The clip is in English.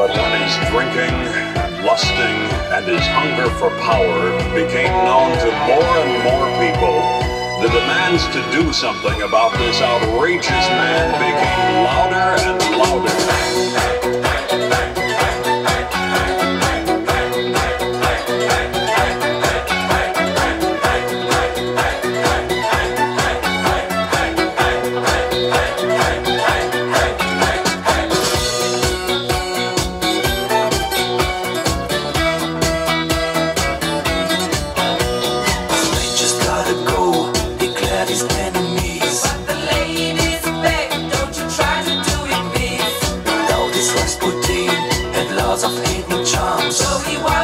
But when his drinking, lusting, and his hunger for power became known to more and more people, the demands to do something about this outrageous man became louder and louder. His enemies. But the ladies beg, don't you try to do it, please. Now this Rasputin had lots of hidden charms. So he was